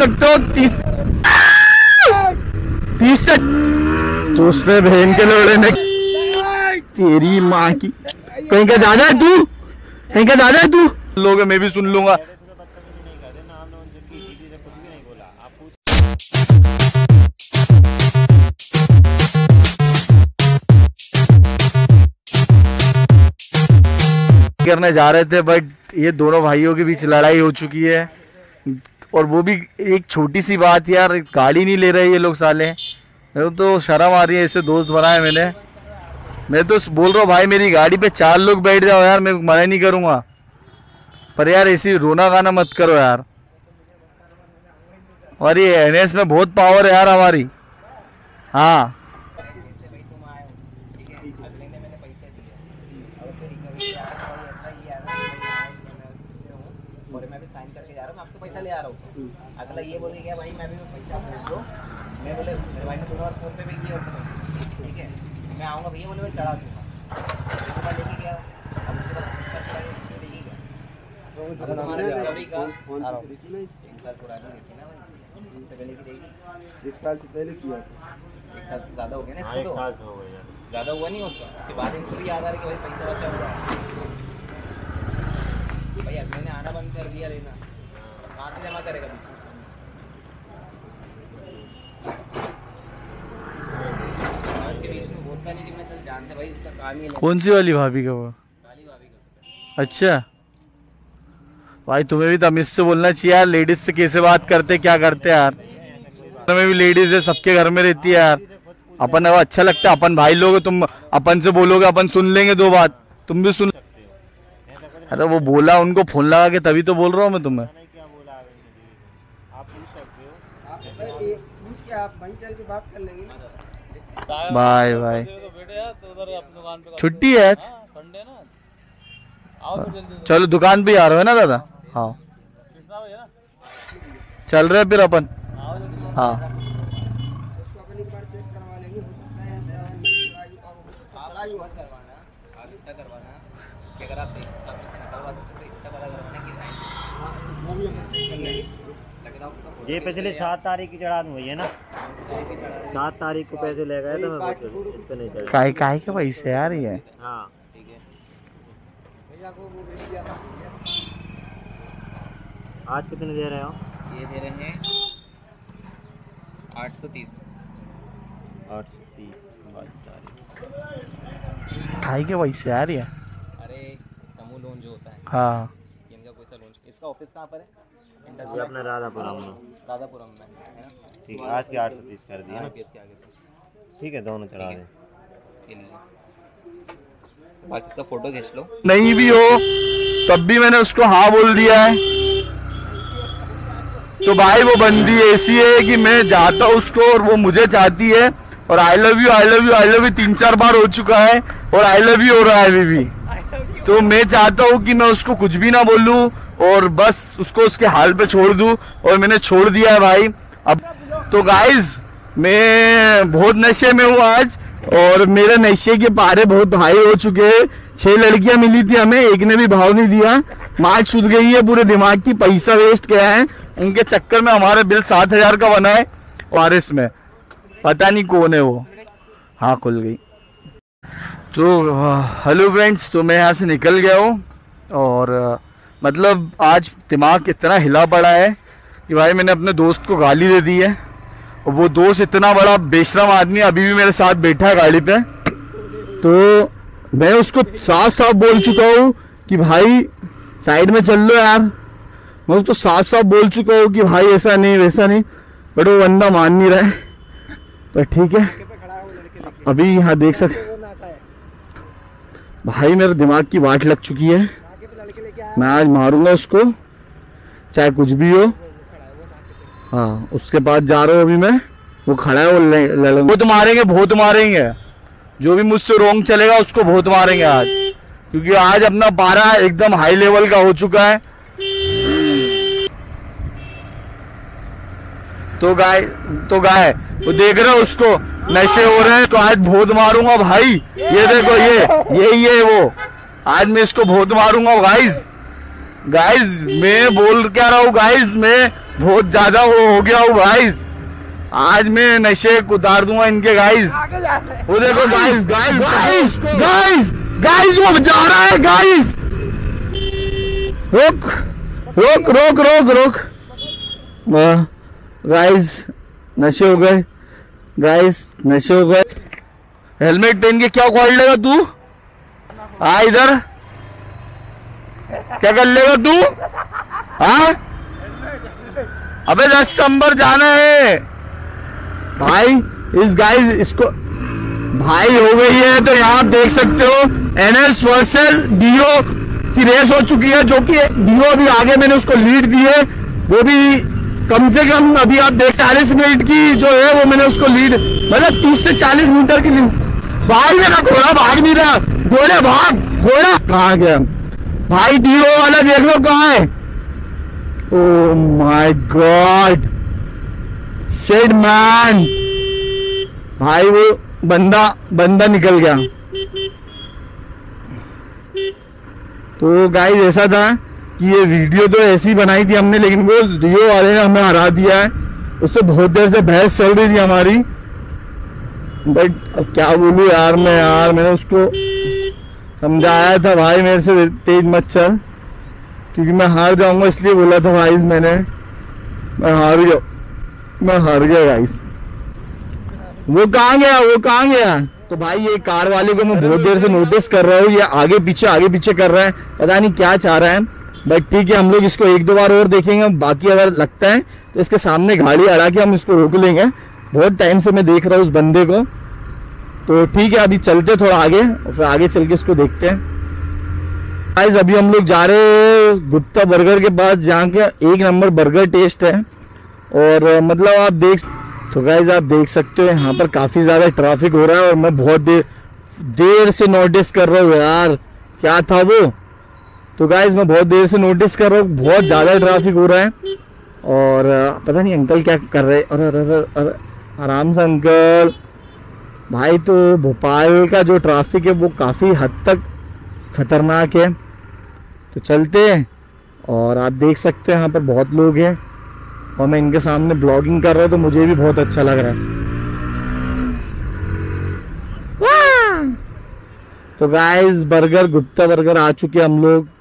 सकते हो 30 से तो उसने बहन के लोड़े ने तेरी माँ की कहीं का दादा है तू, कहीं का दादा है तू। लोग मैं भी सुन लूंगा। करने जा रहे थे बट ये दोनों भाइयों के बीच लड़ाई हो चुकी है और वो भी एक छोटी सी बात यार, गाड़ी नहीं ले रहे ये लोग साले। मेरे तो शर्म आ रही है, ऐसे दोस्त बनाए मैंने। मैं तो बोल रहा हूँ भाई मेरी गाड़ी पे 4 लोग बैठ जाओ यार, मैं मना नहीं करूँगा, पर यार ऐसी रोना गाना मत करो यार। और ये एनएस में बहुत पावर है यार हमारी। हाँ और मैं भी साइन करके जा रहा हूँ, आपसे पैसा ले आ रहा हूँ। अगला ये बोल गया भाई मैं भी पैसा भेज दो, मैं बोले मेरे भाई ने 2 बार फोन पे भी किया उसने, ठीक है मैं आऊँगा भैया, बोले मैं चढ़ा दूँगा, लेके गया। अब उसके बाद एक साल से पहले किया था, 1 साल से ज़्यादा हो गया ना इसको, तो ज़्यादा हुआ नहीं उसका। उसके बाद इनको भी याद आ रहा है कि भाई पैसा बचा हुआ है भाई, अगले ने आना बंद कर दिया लेना, कहाँ से जमा करेगा पीछे। इसके बीच में बहुत पहले कि मैं चल जानते भाई इसका काम ही है। कौन सी वाली भाभी का वो? काली भाभी का उसका। अच्छा भाई तुम्हें भी तमीज से बोलना चाहिए यार, लेडीज से कैसे बात करते क्या करते यार। तुम्हें भी लेडीज है, सबके घर में रहती है यार। अपन अच्छा लगता है, अपन भाई लोग, तुम अपन से बोलोगे अपन सुन लेंगे 2 बात, तुम भी सुन। अरे वो बोला, उनको फोन लगा के तभी तो बोल रहा हूँ मैं तुम्हें। बाय बाय, छुट्टी है आज, चलो दुकान पे आ रहे हो ना दादा। हाँ चल रहे फिर अपन। हाँ ये पिछले 7 तारीख की चढ़ा हुई है ना, 7 तारीख को पैसे ले गए तो मैं इस पे नहीं चढ़ा। काय के पैसे यार ये। हाँ आज कितने दे रहे हो? ये दे रहे हैं 830। 830 काय के पैसे यार ये। अरे समूह लोन जो होता है, हाँ इनका कोई सा लोन, इसका ऑफिस कहाँ पर है? ये अपना राधापुरम में है ना, ठीक है। आज के 830 कर दिए ना, इसके आगे से ठीक है, दोनों चढ़ा दें। ये लीजिए, बाकी इसका फोटो खींच लो। नहीं भी हो तब भी मैंने उसको हाँ बोल दिया है, तो भाई वो बंदी ऐसी है कि मैं जाता हूँ उसको और वो मुझे चाहती है, और I love you I love you I love you 3-4 बार हो चुका है, और आई लव यू हो रहा है अभी भी। तो मैं चाहता हूँ कि मैं उसको कुछ भी ना बोलूँ और बस उसको उसके हाल पे छोड़ दूँ, और मैंने छोड़ दिया है भाई। अब तो गाइज मैं बहुत नशे में हूँ आज, और मेरे नशे के पारे बहुत हाई हो चुके हैं। 6 लड़कियां मिली थी हमें, एक ने भी भाव नहीं दिया, माँ छूट गई है पूरे दिमाग की, पैसा वेस्ट किया है उनके चक्कर में। हमारे बिल 7000 का बना है वारिस में, पता नहीं कौन है वो। हाँ खुल गई। तो हेलो फ्रेंड्स, तो मैं यहाँ से निकल गया हूँ, और मतलब आज दिमाग इतना हिला पड़ा है कि भाई मैंने अपने दोस्त को गाली दे दी है, और वो दोस्त इतना बड़ा बेशरम आदमी अभी भी मेरे साथ बैठा है गाड़ी पे। तो मैं उसको साफ साफ बोल चुका हूँ कि भाई साइड में चल लो यार, मैं उसको साफ साफ बोल चुका हूँ कि भाई ऐसा नहीं वैसा नहीं, बट वो बंदा मान नहीं रहा है। पर ठीक है, अभी यहाँ देख सकते भाई मेरे दिमाग की वाट लग चुकी है, मैं आज मारूंगा उसको चाहे कुछ भी हो। हाँ उसके बाद जा रहा हूँ अभी मैं, वो खड़ा है, वो बहुत मारेंगे, बहुत मारेंगे, जो भी मुझसे रोंग चलेगा उसको बहुत मारेंगे आज, क्योंकि आज अपना पारा एकदम हाई लेवल का हो चुका है। तो गाय वो देख रहे हो उसको नशे हो रहे हैं, तो आज बहुत मारूंगा भाई। ये देखो ये वो, आज मैं इसको बहुत मारूंगा गाइज। मैं बोल क्या रहा हूँ गाइज, मैं बहुत ज्यादा वो हो गया हूँ गाइस। आज मैं नशे उतार दूंगा इनके गाइस। वो देखो guys guys guys guys guys वो जा रहा है गाइस। रोक रोक रोक रोक रोक गाइस नशे हो गए गाइस, नशे हो गए। हेलमेट पहन के क्या उखाड़ लेगा तू? आ इधर क्या कर लेगा तू? हाँ अबे 10 नंबर जाना है भाई। इस गाइस इसको भाई हो गई है। तो यहाँ आप देख सकते हो एनएस वर्सेस डीओ की रेस हो चुकी है, जो कि डीओ अभी आगे मैंने उसको लीड दी है। वो भी कम से कम अभी आप देख 40 मिनट की जो है वो मैंने उसको लीड, मतलब 30 से 40 मीटर की लीड। भाई मेरा घोड़ा भाग नहीं रहा। घोड़े भाग, घोड़ा कहाँ गया भाई? डीओ वाला देख लो कहाँ है। Oh my God shit man. भाई वो बंदा निकल गया। तो गाइस ऐसा था कि ये वीडियो तो ऐसी बनाई थी हमने, लेकिन वो डीओ वाले ने हमें हरा दिया है। उससे बहुत देर से बहस चल रही थी हमारी, बट अब क्या बोलूं यार मैंने उसको समझाया था भाई मेरे से तेज मत चल, क्योंकि मैं हार जाऊंगा इसलिए बोला था भाई मैंने। मैं हार गया गाइस। वो कहाँ गया? तो भाई ये कार वाले को मैं बहुत देर से नोटिस कर रहा हूँ, ये आगे पीछे कर रहा है, पता नहीं क्या चाह रहा है। बट ठीक है, हम लोग इसको 1-2 बार और देखेंगे। बाकी अगर लगता है तो इसके सामने गाड़ी अड़ा के हम इसको रोक लेंगे। बहुत टाइम से मैं देख रहा हूँ उस बंदे को। तो ठीक है, अभी चलते थोड़ा आगे और फिर आगे चल के इसको देखते हैं। गाइस अभी हम लोग जा रहे हैं गुप्ता बर्गर के पास, जहाँ के 1 नंबर बर्गर टेस्ट है। और मतलब आप देख सकते हो यहाँ पर काफ़ी ज़्यादा ट्रैफिक हो रहा है। और मैं बहुत देर से नोटिस कर रहा हूँ यार, क्या था वो। तो गाइस मैं बहुत देर से नोटिस कर रहा हूँ, बहुत ज़्यादा ट्रैफिक हो रहा है। और पता नहीं अंकल क्या कर रहे हैं। अरे आराम से अंकल। भाई तो भोपाल का जो ट्रैफिक है वो काफ़ी हद तक खतरनाक है। तो चलते हैं। और आप देख सकते हैं यहाँ पर बहुत लोग हैं और मैं इनके सामने ब्लॉगिंग कर रहा हूँ, तो मुझे भी बहुत अच्छा लग रहा है। तो गाइस गुप्ता बर्गर आ चुके हम लोग।